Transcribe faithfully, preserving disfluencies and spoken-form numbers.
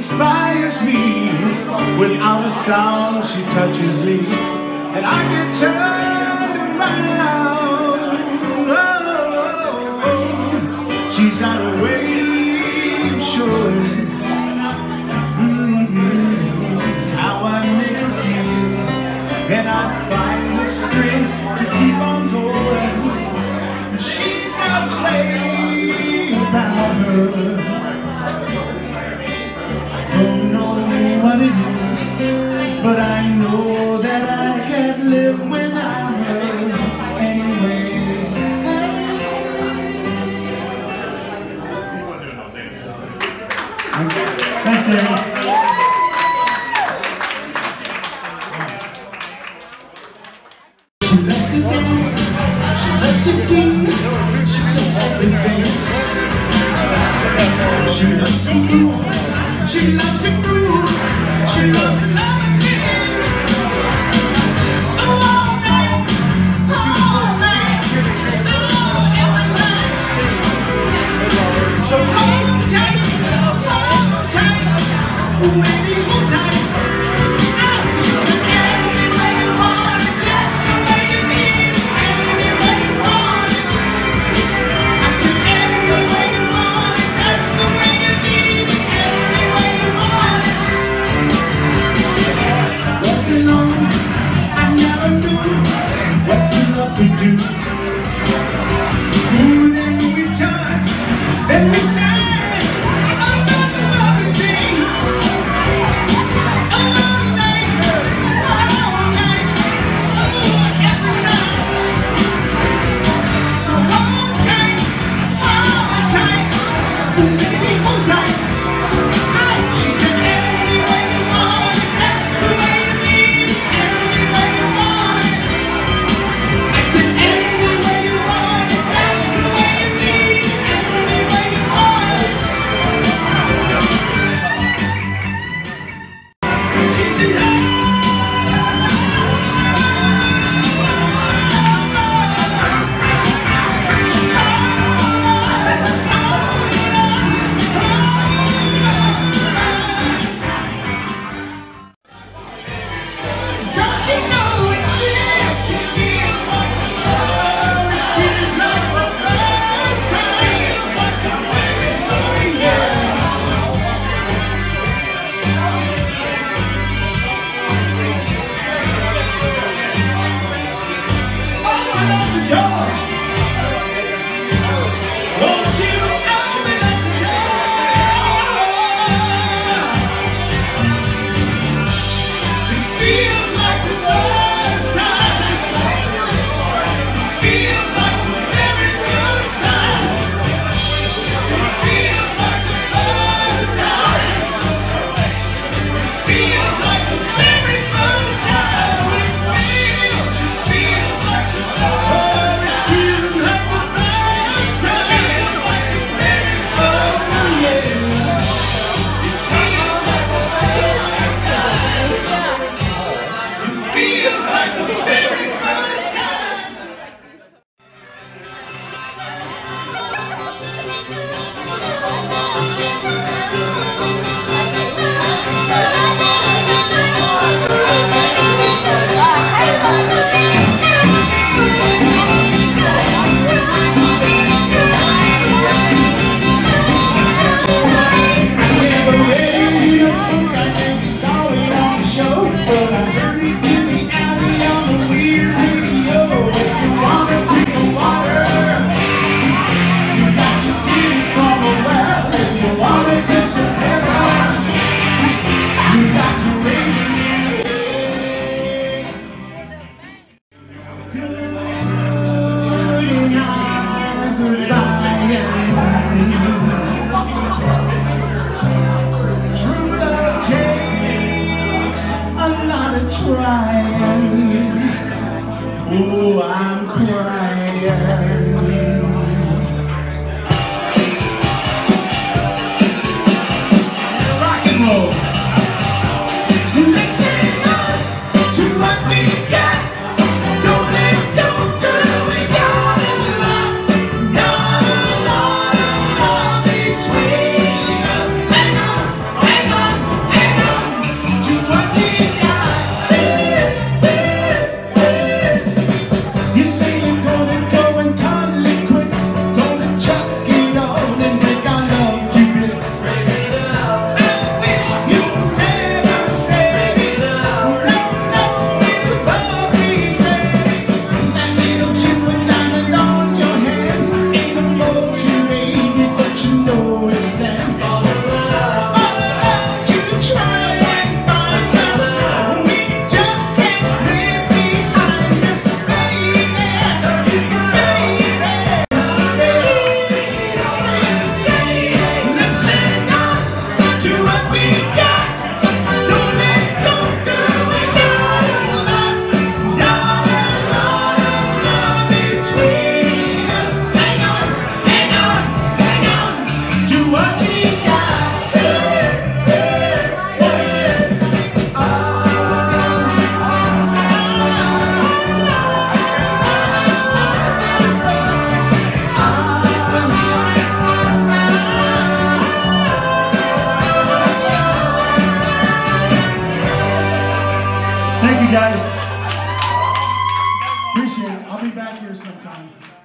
inspires me. Without a sound she touches me, and I get turned around. Oh, she's got a way of showing mm-hmm, how I make her feel, and I find the strength to keep on going. She's got a way about her. Don't know what it is, but I know that I can't live without her anyway. Thanks, David. She loves to dance, she loves to sing, she does everything. She loves to move. She loves to groove, she loves to love again. Oh, all night, all night, oh, every night. So hold tight, hold tight, oh, baby, hold tight. Oh, you can any way you want it, just the way you need it, any way you want it. I said any way you want it, that's the way you need it. I never knew what you love to do. Ooh, then we touch, then we stand another loving thing. All night, all night, oh, every night. So hold tight, hold tight, ooh, baby, hold tight. She said any way you want it, that's the way you need it. Any way you want it. I said any way you want it, that's the way you need it. Any way you want it. She said hey. Don't you know it feels, it feels like the first time. Feels like the first time. Feels like the very first time. Open up the door. Won't you open up the door? It feels like the first time. Feels like the very first time. Feels like the first time. Feels like the very first time. It feels like the first time. Feels like the first time. Feels like the very first time. Yeah. It feels like the first time. Feels like the very first time. Water, get your head on. Thank you, guys. Appreciate it. I'll be back here sometime.